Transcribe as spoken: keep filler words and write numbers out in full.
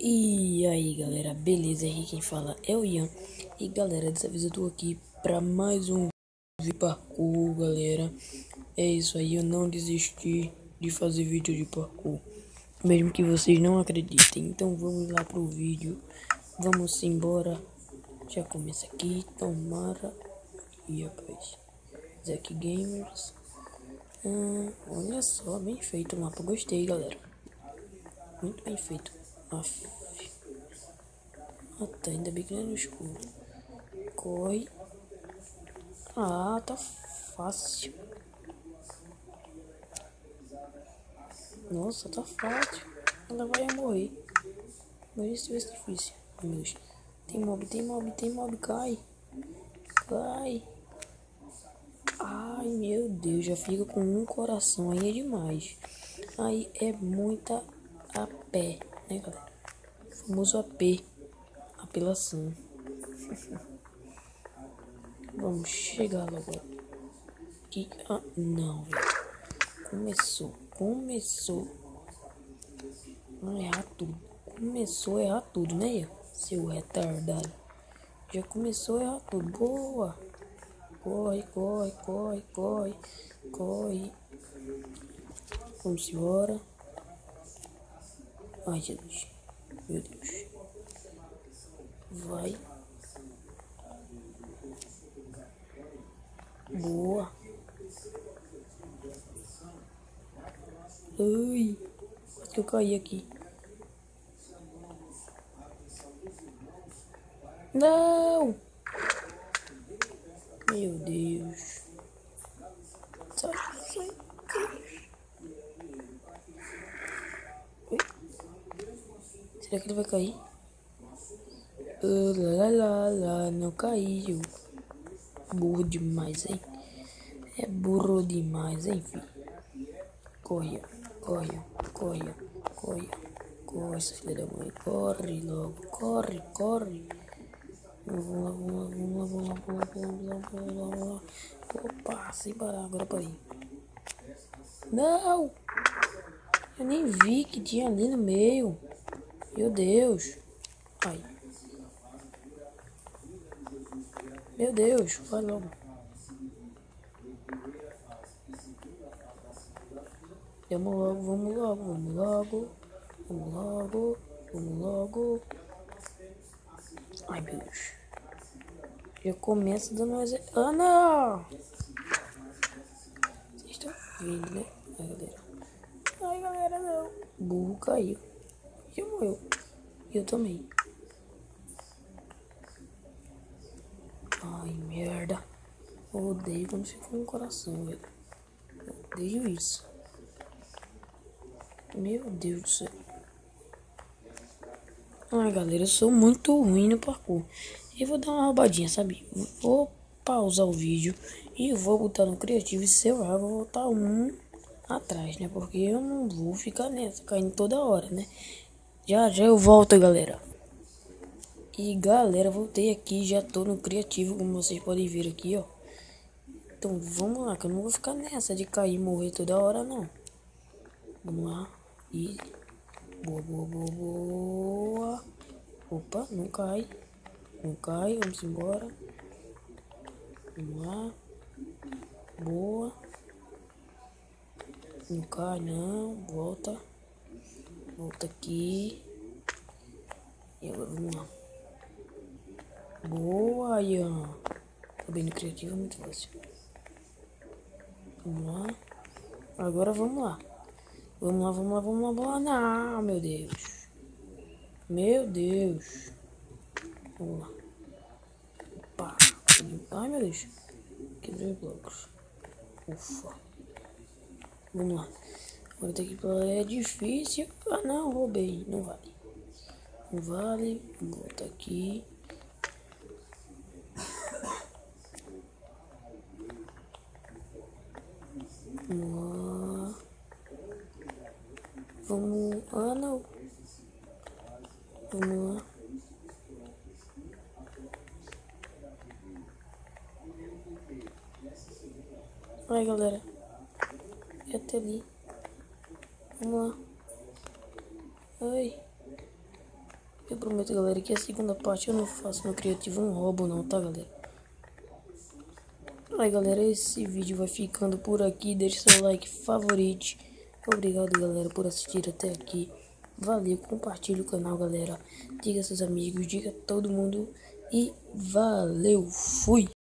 E aí galera, beleza? Aqui quem fala é o Ian. E galera, dessa vez eu tô aqui pra mais um vídeo de parkour, galera. É isso aí, eu não desisti de fazer vídeo de parkour, mesmo que vocês não acreditem. Então vamos lá pro vídeo, vamos embora. Já começa aqui, tomara. E rapaz, Zack Gamers. Hum, olha só, bem feito o mapa, gostei galera. Muito bem feito. Aff. Ah, tá, ainda bem que não é no escuro. Corre. Ah, tá fácil. Nossa, tá fácil. Ela vai morrer. Mas isso vai ser difícil. Meu Deus. Tem mob, tem mob, tem mob. Cai. Cai. Ai, meu Deus. Já fica com um coração. Aí é demais. Aí é muita A P, né, galera? O famoso A P. Apelação. Vamos chegar logo aqui. Ah, não, velho. Começou. Começou a errar tudo. Começou a errar tudo, né? Seu retardado. Já começou a errar tudo. Boa. Corre, corre, corre, corre. Corre. Vamos embora. Ai, Jesus. Meu Deus. Vai. Boa. Ai. Quase que eu caí aqui. Não. Meu Deus. Sai, sai. Oi? Será que ele vai cair? Uh, lá, lá, lá, lá. Não caiu. Burro demais, hein? É burro demais, hein, filho? Corre, corre, corre, corre, corre, essa filha da mãe. Corre logo, corre, corre. Vamos lá, vamos lá, vamos lá, vamos lá, vamos lá, vamos lá, vamos lá, vamos lá. Opa, sem parar, agora parei. Não! Eu nem vi que tinha ali no meio. Meu Deus. Ai. Meu Deus, vai logo. Vamos logo, vamos logo, vamos logo. Vamos logo, vamos logo. Ai, meu Deus. Já começa dando mais... Ah, não! Vocês estão vendo, né? Ai, galera. Ai, galera, não. O burro caiu. Já morreu. Eu também. Ai, merda. Eu odeio quando fica com o coração, velho. Eu odeio isso. Meu Deus do céu. Ai, galera, eu sou muito ruim no parkour. Eu vou dar uma roubadinha, sabe? Vou pausar o vídeo e vou botar no criativo. E se eu errar, vou voltar um atrás, né? Porque eu não vou ficar nessa, caindo toda hora, né? Já já eu volto, galera. E galera, voltei aqui, já tô no criativo, como vocês podem ver aqui, ó. Então vamos lá, que eu não vou ficar nessa de cair e morrer toda hora, não. Vamos lá. E... Boa, boa, boa, boa. Opa, não cai. Não cai, vamos embora. Vamos lá. Boa. Não cai, não. Volta. Volta aqui. E agora vamos lá. Boa, Ian. Tô bem no criativo, é muito fácil. Vamos lá. Agora vamos lá. Vamos lá, vamos lá, vamos lá, vamos lá. Não, meu Deus. Meu Deus. Vamos lá. Opa. Ai, meu Deus. Quebrei blocos. Ufa. Vamos lá. Agora daqui pra lá é difícil. Ah, não, roubei. Não vale. Não vale. Volta aqui. Vamos lá. Vamos... Ah, não. Vamos lá. Ai, galera. É até ali. Vamos lá. Ai. Eu prometo, galera, que a segunda parte eu não faço no criativo um roubo não, tá, galera? Aí, galera, esse vídeo vai ficando por aqui. Deixe seu like, favorite. Obrigado, galera, por assistir até aqui. Valeu, compartilhe o canal, galera. Diga seus amigos, diga todo mundo. E valeu, fui!